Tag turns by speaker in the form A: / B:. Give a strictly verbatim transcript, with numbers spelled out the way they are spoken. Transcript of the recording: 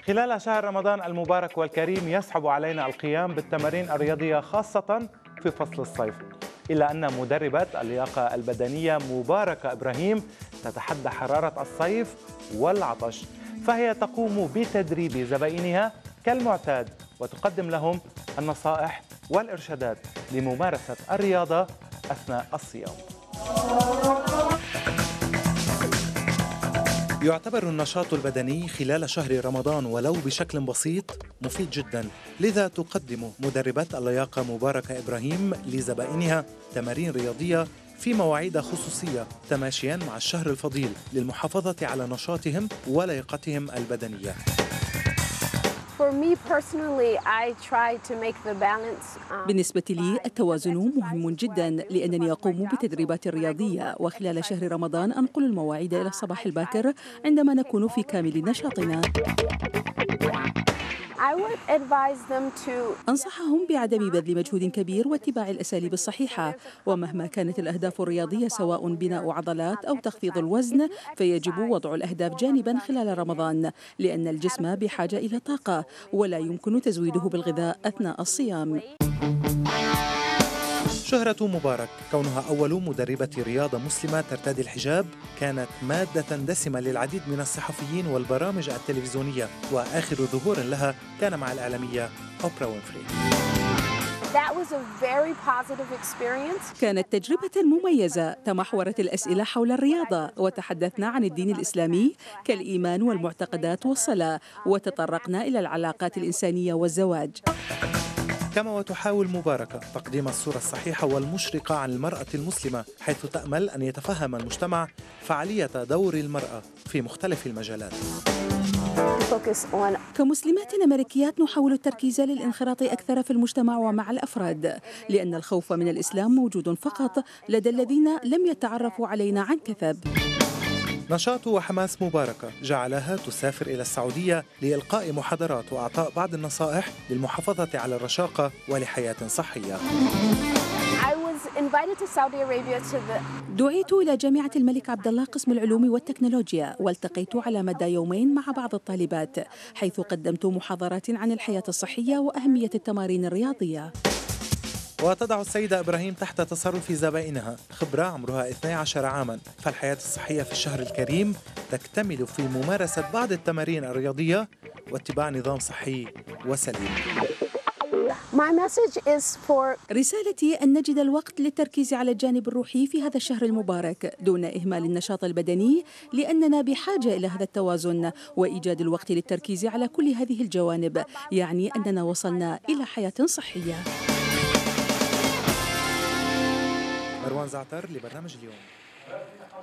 A: خلال شهر رمضان المبارك والكريم يصعب علينا القيام بالتمارين الرياضية خاصة في فصل الصيف، إلا أن مدربة اللياقة البدنية مباركة إبراهيم تتحدى حرارة الصيف والعطش، فهي تقوم بتدريب زبائنها كالمعتاد وتقدم لهم النصائح والإرشادات لممارسة الرياضة أثناء الصيام. يعتبر النشاط البدني خلال شهر رمضان ولو بشكل بسيط مفيد جدا، لذا تقدم مدربة اللياقة مباركة إبراهيم لزبائنها تمارين رياضية في مواعيد خصوصية تماشيا مع الشهر الفضيل للمحافظة على نشاطهم ولياقتهم البدنية.
B: بالنسبة لي التوازن مهم جدا، لأنني أقوم بتدريبات رياضية، وخلال شهر رمضان أنقل المواعيد إلى الصباح الباكر عندما نكون في كامل نشاطنا. أنصحهم بعدم بذل مجهود كبير واتباع الأساليب الصحيحة، ومهما كانت الأهداف الرياضية سواء بناء عضلات أو تخفيض الوزن فيجب وضع الأهداف جانبا خلال رمضان، لأن الجسم بحاجة إلى طاقة ولا يمكن تزويده بالغذاء أثناء الصيام.
A: شهرة مبارك كونها أول مدربة رياضة مسلمة ترتدي الحجاب كانت مادة دسمة للعديد من الصحفيين والبرامج التلفزيونية، وآخر ظهور لها كان مع الإعلامية أوبرا وينفري.
B: كانت تجربة مميزة، تمحورت الأسئلة حول الرياضة وتحدثنا عن الدين الإسلامي كالإيمان والمعتقدات والصلاة، وتطرقنا إلى العلاقات الإنسانية والزواج.
A: كما وتحاول مباركة تقديم الصورة الصحيحة والمشرقة عن المرأة المسلمة، حيث تأمل أن يتفهم المجتمع فعالية دور المرأة في مختلف المجالات.
B: كمسلمات أمريكيات نحاول التركيز للانخراط أكثر في المجتمع ومع الأفراد، لأن الخوف من الإسلام موجود فقط لدى الذين لم يتعرفوا علينا عن كثب.
A: نشاط وحماس مباركة جعلها تسافر إلى السعودية لإلقاء محاضرات وإعطاء بعض النصائح للمحافظة على الرشاقة ولحياة صحية.
B: دعيت إلى جامعة الملك عبد الله قسم العلوم والتكنولوجيا، والتقيت على مدى يومين مع بعض الطالبات، حيث قدمت محاضرات عن الحياة الصحية وأهمية التمارين الرياضية.
A: وتضع السيدة إبراهيم تحت تصرف زبائنها خبرة عمرها اثني عشر عاما، فالحياة الصحية في الشهر الكريم تكتمل في ممارسة بعض التمارين الرياضية واتباع نظام صحي وسليم.
B: رسالتي أن نجد الوقت للتركيز على الجانب الروحي في هذا الشهر المبارك دون إهمال النشاط البدني، لأننا بحاجة إلى هذا التوازن وإيجاد الوقت للتركيز على كل هذه الجوانب، يعني أننا وصلنا إلى حياة صحية.
A: مروان زعتر لبرنامج اليوم.